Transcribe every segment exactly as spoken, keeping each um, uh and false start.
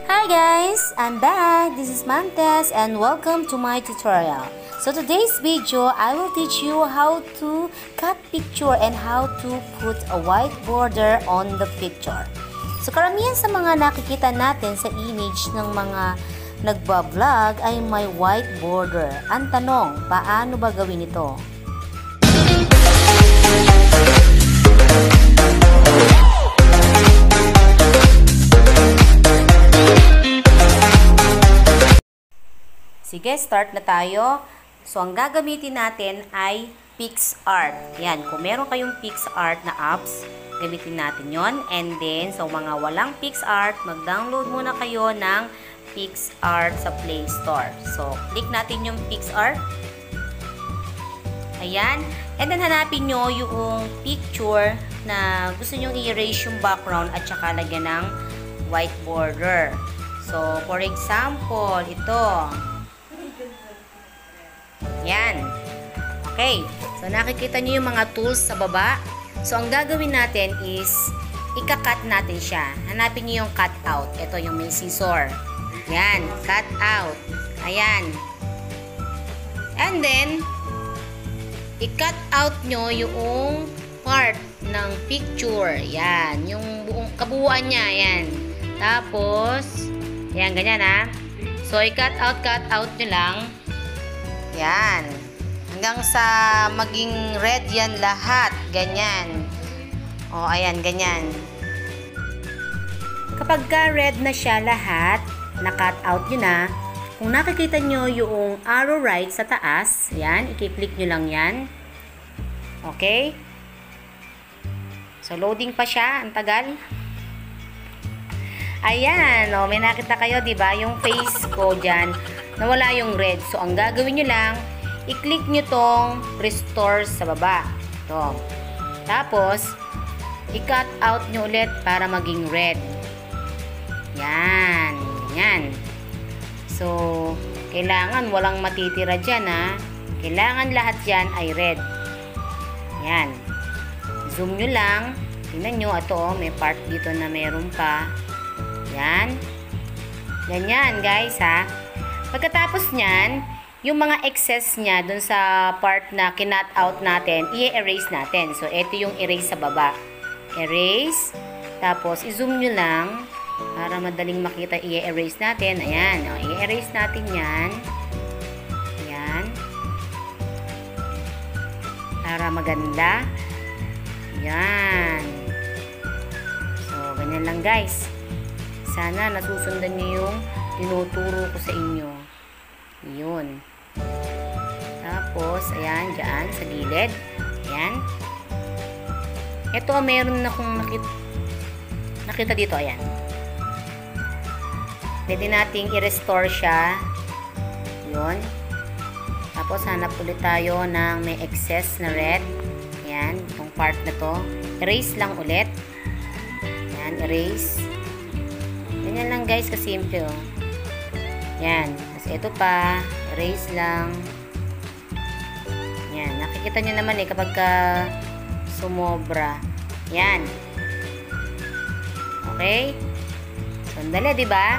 Hi guys, I'm back. This is Mantes and welcome to my tutorial. So today's video, I will teach you how to cut picture and how to put a white border on the picture. So karamihan sa mga nakikita natin sa image ng mga nagba-vlog ay may white border. Ang tanong, paano ba gawin ito? Sige, start na tayo. So, ang gagamitin natin ay PicsArt. Yan, kung meron kayong PicsArt na apps, gamitin natin yon. And then, so mga walang PicsArt, mag-download muna kayo ng PicsArt sa Play Store. So, click natin yung PicsArt. Ayan. And then, hanapin nyo yung picture na gusto nyo i-erase yung background at saka lagyan ng white border. So, for example, ito. Yan. Okay. So, nakikita nyo yung mga tools sa baba. So, ang gagawin natin is, ika-cut natin siya. Hanapin nyo yung cut out. Ito yung may scissor. Yan. Cut out. Ayan. And then, i-cut out nyo yung part ng picture. Yan. Yung buong kabuuan niya. Yan. Tapos, yan. Ganyan ha. So, i-cut out, cut out nyo lang. Yan. Hanggang sa maging red yan lahat. Ganyan. O, ayan, ganyan. Kapag ka red na siya lahat, na-cut out nyo na, kung nakikita nyo yung arrow right sa taas, yan, i-click nyo lang yan. Okay? So, loading pa siya. Ang tagal. Ayan. O, may nakita kayo, diba? Yung face ko dyan, nawala yung red. So, ang gagawin nyo lang, i-click nyo tong restore sa baba. Ito. Tapos, i-cut out nyo ulit para maging red. Yan. Yan. So, kailangan walang matitira dyan, ha. Kailangan lahat yan ay red. Yan. Zoom nyo lang. Tingnan nyo, ito, oh, may part dito na meron pa. Yan. Ganyan, guys, ha. Pagkatapos nyan, yung mga excess niya dun sa part na kinut out natin, i-erase natin. So, ito yung erase sa baba. Erase. Tapos, i-zoom nyo lang para madaling makita i-erase natin. Ayan. O, i-erase natin yan. Ayan. Para maganda. Ayan. So, ganyan lang guys. Sana nasusundan nyo yung tinuturo ko sa inyo. Yun. Tapos, ayan, dyan, sa gilid. Ayan. Ito, meron na kung nakita, nakita dito, ayan. Pwede nating i-restore siya. Yun. Tapos, hanap ulit tayo ng may excess na red. Ayan, itong part na to. Erase lang ulit. Ayan, erase. Ganyan lang guys, kasimple, oh. Yan. Tapos ito pa, erase lang. Yan. Nakikita nyo naman eh kapag ka sumobra. Yan. Okay? Sandali, diba?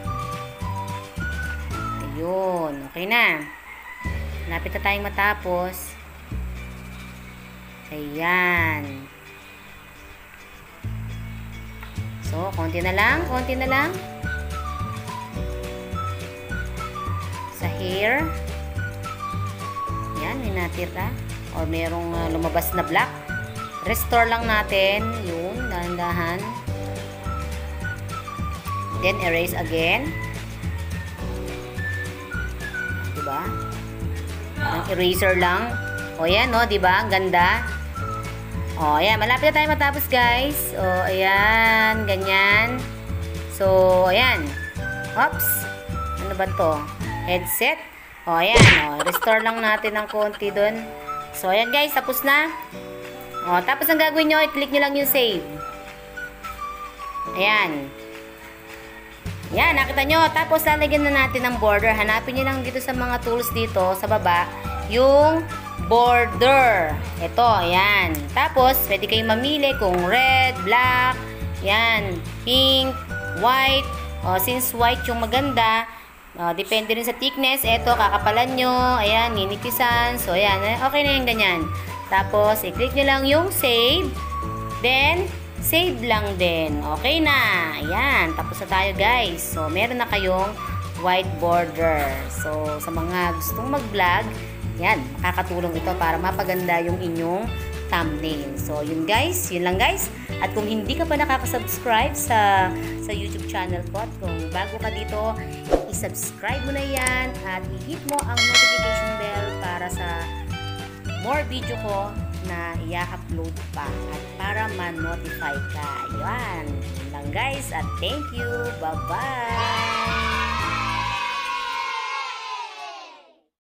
Ayun. Okay na. Lapit na tayong matapos. Ayan. So, konti na lang. Konti na lang. Sa hair. Yan, may natira. O merong uh, lumabas na black. Restore lang natin. Yun, dahan-dahan. Then, erase again. Diba? Ang eraser lang. O yan, no? Diba? Ang ganda. O, ayan. Malapit na tayo matapos, guys. O, ayan. Ganyan. So, ayan. Oops. Ano ba to? Headset. O, ayan. O, restore lang natin ng konti dun. So, ayan guys. Tapos na. O, tapos ang gagawin nyo, i-click nyo lang yung save. Ayan. Ayan, nakita nyo. Tapos, lalagyan na natin ng border. Hanapin nyo lang dito sa mga tools dito, sa baba, yung border. Ito, ayan. Tapos, pwede kayong mamili kung red, black, yan, pink, white, O, since white yung maganda, o, depende rin sa thickness. Eto, kakapalan nyo. Ayan, ninipisan. So, ayan. Okay na yung ganyan. Tapos, i-click nyo lang yung save. Then, save lang din. Okay na. Ayan. Tapos na tayo, guys. So, meron na kayong white border. So, sa mga gustong mag-vlog, yan, makakatulong ito para mapaganda yung inyong thumbnail. So, yun guys, yun lang guys. At kung hindi ka pa nakaka-subscribe sa sa YouTube channel ko, at kung bago ka dito, i-subscribe mo na yan at i-hit mo ang notification bell para sa more video ko na i-upload pa at para ma-notify ka. Yan, yun lang guys, at thank you. Bye-bye!